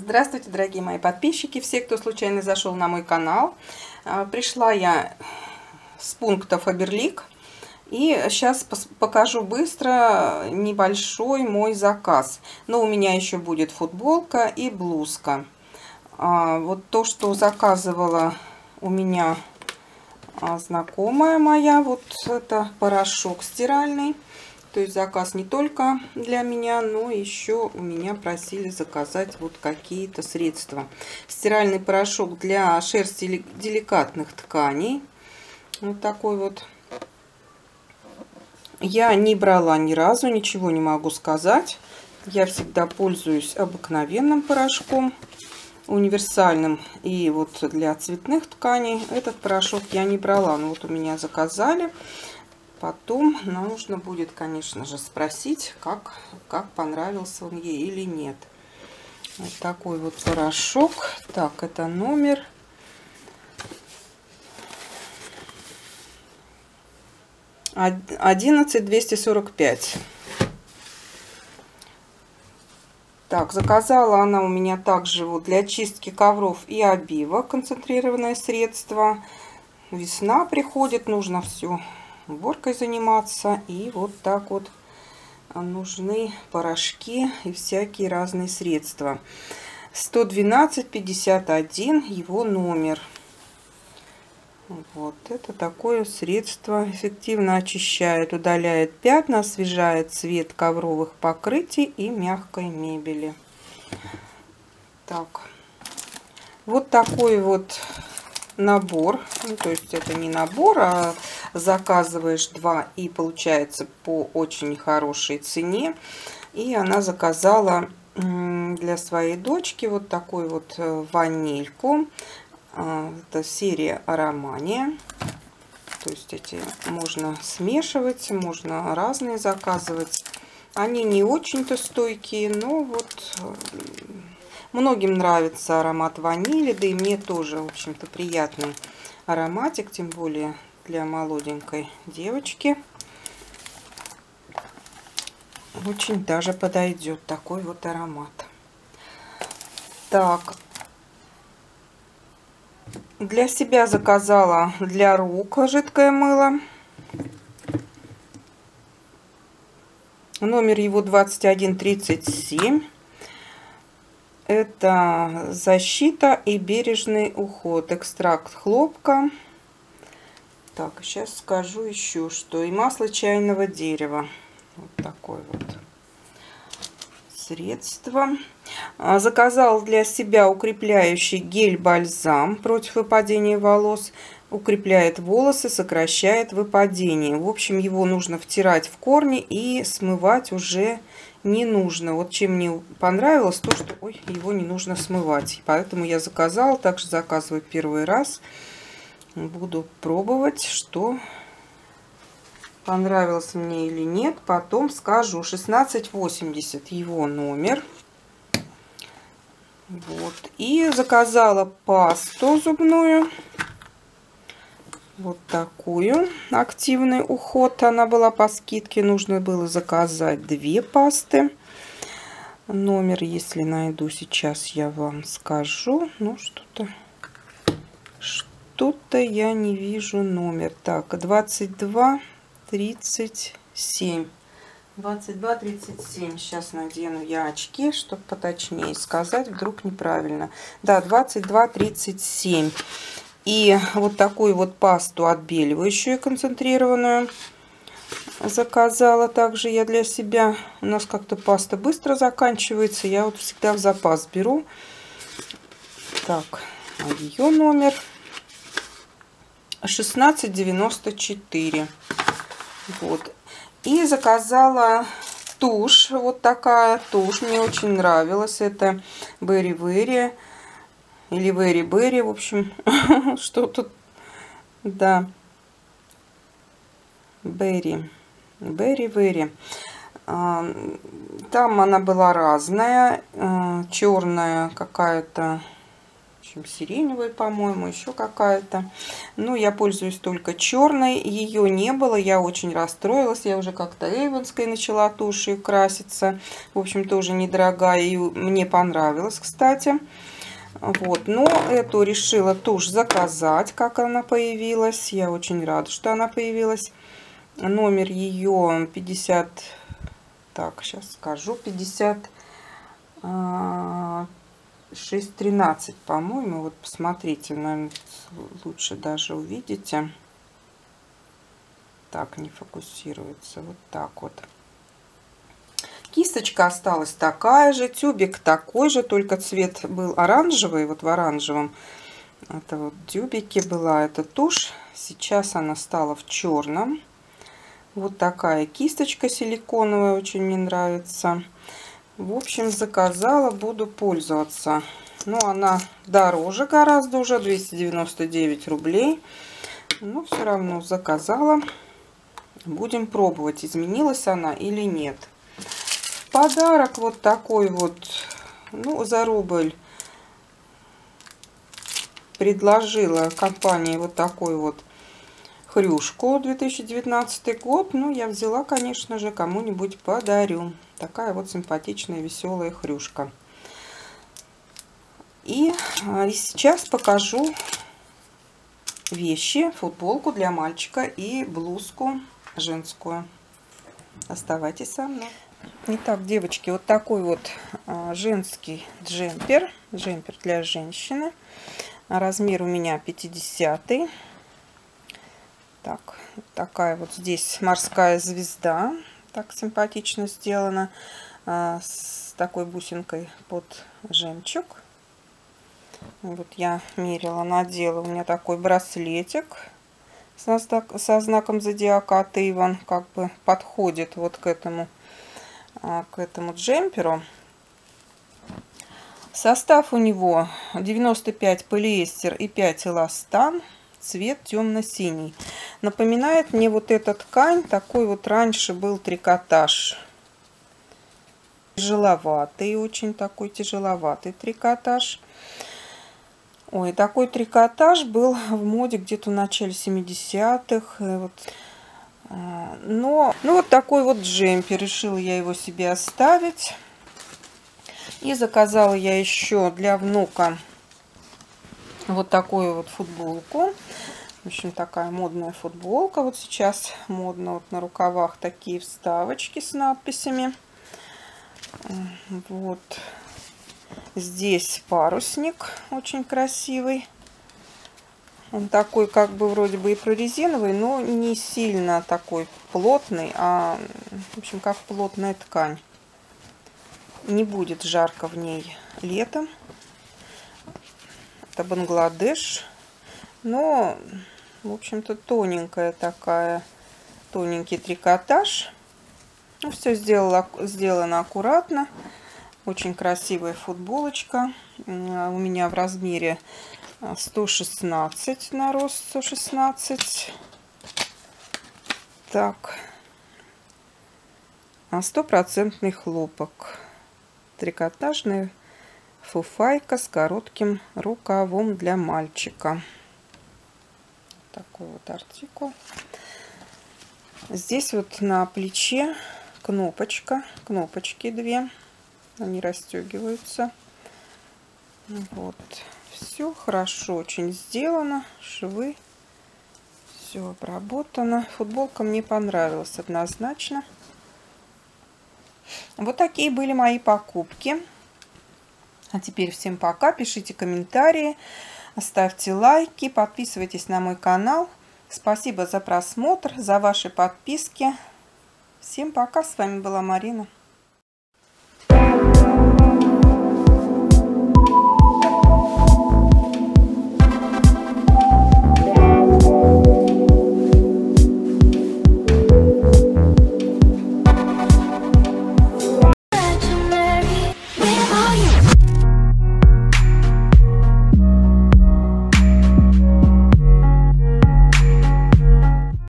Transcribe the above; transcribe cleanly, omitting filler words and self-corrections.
Здравствуйте, дорогие мои подписчики, все, кто случайно зашел на мой канал. Пришла я с пункта Faberlic и сейчас покажу быстро небольшой мой заказ. Но у меня еще будет футболка и блузка. Вот то, что заказывала у меня знакомая моя, вот это порошок стиральный. То есть заказ не только для меня, но еще у меня просили заказать вот какие-то средства. Стиральный порошок для шерсти деликатных тканей. Вот такой вот. Я не брала ни разу, ничего не могу сказать. Я всегда пользуюсь обыкновенным порошком, универсальным. И вот для цветных тканей этот порошок я не брала. Но вот у меня заказали. Потом нужно будет, конечно же, спросить, как понравился он ей или нет. Вот такой вот порошок. Так, это номер 11245. Так, заказала она у меня также вот для чистки ковров и обивок концентрированное средство. Весна приходит, нужно все уборкой заниматься, и вот так вот нужны порошки и всякие разные средства. 112-51 его номер. Вот это такое средство, эффективно очищает, удаляет пятна, освежает цвет ковровых покрытий и мягкой мебели. Так, вот такой вот набор. Ну, то есть это не набор, а заказываешь два, и получается по очень хорошей цене. И она заказала для своей дочки вот такой вот ванильку. Это серия Аромания. То есть эти можно смешивать, можно разные заказывать. Они не очень-то стойкие, но вот многим нравится аромат ванили, да и мне тоже, в общем-то, приятный ароматик, тем более для молоденькой девочки. Очень даже подойдет такой вот аромат. Так, для себя заказала для рук жидкое мыло. Номер его 2137. Это защита и бережный уход. Экстракт хлопка. Так, сейчас скажу еще что. И масло чайного дерева. Вот такое вот средство. Заказал для себя укрепляющий гель-бальзам против выпадения волос. Укрепляет волосы, сокращает выпадение. В общем, его нужно втирать в корни и смывать уже не нужно. Вот чем мне понравилось, то что его не нужно смывать. Поэтому я заказала, также заказываю первый раз. Буду пробовать, что понравилось мне или нет. Потом скажу. 1680 его номер. Вот. И заказала пасту зубную. Вот такую. Активный уход. Она была по скидке. Нужно было заказать 2 пасты. Номер, если найду, сейчас я вам скажу. Ну, что-то я не вижу номер. Так, 2237. 2237. Сейчас надену я очки, чтобы поточнее сказать. Вдруг неправильно. Да, 2237. И вот такую вот пасту отбеливающую концентрированную заказала также я для себя. У нас как-то паста быстро заканчивается. Я вот всегда в запас беру. Так, ее номер 1694. Вот. И заказала тушь. Вот такая тушь. Мне очень нравилась. Это Berry Berry. Или Very Berry, в общем, что тут, да, Berry, там она была разная, черная какая-то общем, сиреневая, по-моему, еще какая-то. Но я пользуюсь только черной. Ее не было, я очень расстроилась. Я уже как-то эйвонской начала тушью краситься. В общем, тоже недорогая и мне понравилась, кстати. Вот, но эту решила тушь заказать, как она появилась. Я очень рада, что она появилась. Номер ее 50, так, сейчас скажу, 5613, по-моему. Вот посмотрите, наверное, лучше даже увидите. Так, не фокусируется, вот так вот. Кисточка осталась такая же, тюбик такой же, только цвет был оранжевый, вот в оранжевом. Это вот тюбике была эта тушь, сейчас она стала в черном. Вот такая кисточка силиконовая, очень мне нравится. В общем, заказала, буду пользоваться. Но она дороже гораздо уже, 299 рублей. Но все равно заказала. Будем пробовать, изменилась она или нет. Подарок вот такой вот, ну, за рубль предложила компания вот такой вот хрюшку, 2019 год. Ну, я взяла, конечно же, кому-нибудь подарю. Такая вот симпатичная, веселая хрюшка. И сейчас покажу вещи, футболку для мальчика и блузку женскую. Оставайтесь со мной. Итак, девочки, вот такой вот женский джемпер для женщины. Размер у меня 50-й. Так, такая вот здесь морская звезда, так симпатично сделана, с такой бусинкой под жемчуг. Вот я мерила, надела, у меня такой браслетик со знаком зодиака от Avon, как бы подходит вот к этому джемперу. Состав у него 95 полиэстер и 5 эластан, цвет темно-синий. Напоминает мне вот эта ткань, такой вот раньше был трикотаж. Тяжеловатый, очень такой тяжеловатый трикотаж. Ой, такой трикотаж был в моде где-то в начале 70-х. Вот. Ну вот такой вот джемпер. Решила я его себе оставить. И заказала я еще для внука вот такую вот футболку. В общем, такая модная футболка. Вот сейчас модно вот на рукавах такие вставочки с надписями. Вот. Здесь парусник очень красивый. Он такой как бы вроде бы и прорезиновый, но не сильно такой плотный, а в общем как плотная ткань. Не будет жарко в ней летом. Это Бангладеш. Но, в общем-то, тоненькая такая, тоненький трикотаж. Ну, все сделано аккуратно. Очень красивая футболочка. У меня в размере 116 на рост 116. Так. 100% хлопок. Трикотажная фуфайка с коротким рукавом для мальчика. Такой вот артикул. Здесь вот на плече кнопочки две. Они расстегиваются. Вот. Все хорошо очень сделано. Швы. Все обработано. Футболка мне понравилась однозначно. Вот такие были мои покупки. А теперь всем пока. Пишите комментарии. Ставьте лайки. Подписывайтесь на мой канал. Спасибо за просмотр, за ваши подписки. Всем пока. С вами была Марина.